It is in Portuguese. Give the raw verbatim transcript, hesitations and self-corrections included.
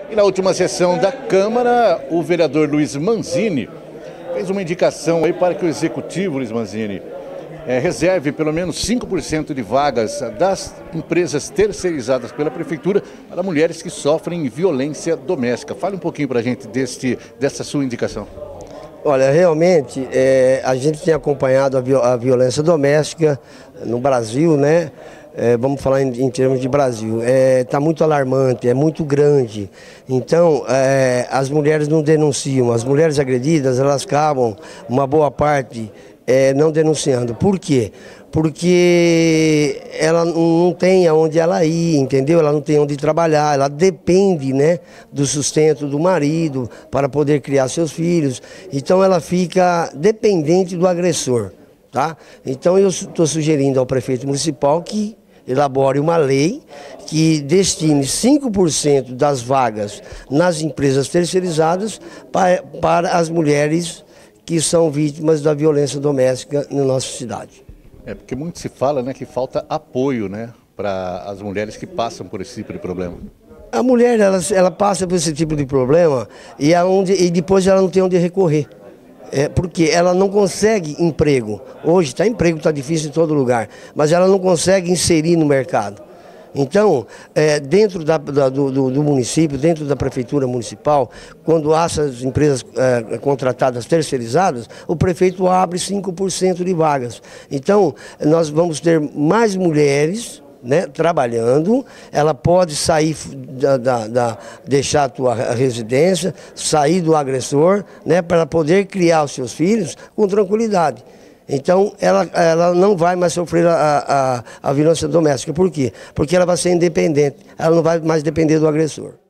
E na última sessão da Câmara, o vereador Luiz Manzini fez uma indicação aí para que o executivo, Luiz Manzini, é, reserve pelo menos cinco por cento de vagas das empresas terceirizadas pela Prefeitura para mulheres que sofrem violência doméstica. Fale um pouquinho para a gente deste, dessa sua indicação. Olha, realmente, é, a gente tem acompanhado a, viol a violência doméstica no Brasil, né? É, vamos falar em, em termos de Brasil, está é, muito alarmante, é muito grande. Então, é, as mulheres não denunciam, as mulheres agredidas, elas acabam, uma boa parte, é, não denunciando. Por quê? Porque ela não tem aonde ela ir, entendeu? Ela não tem onde trabalhar, ela depende, né, do sustento do marido para poder criar seus filhos. Então, ela fica dependente do agressor, tá? Então, eu estou sugerindo ao prefeito municipal que elabore uma lei que destine cinco por cento das vagas nas empresas terceirizadas para, para as mulheres que são vítimas da violência doméstica na nossa cidade. É porque muito se fala, né, que falta apoio, né, para as mulheres que passam por esse tipo de problema. A mulher, ela, ela passa por esse tipo de problema e, aonde, e depois ela não tem onde recorrer. É porque ela não consegue emprego. Hoje está emprego, está difícil em todo lugar, mas ela não consegue inserir no mercado. Então, é, dentro da, da, do, do município, dentro da prefeitura municipal, quando há essas empresas é, contratadas terceirizadas, o prefeito abre cinco por cento de vagas. Então, nós vamos ter mais mulheres, né, trabalhando. Ela pode sair, da, da, da, deixar a tua residência, sair do agressor, né, para poder criar os seus filhos com tranquilidade. Então, ela, ela não vai mais sofrer a, a, a violência doméstica. Por quê? Porque ela vai ser independente, ela não vai mais depender do agressor.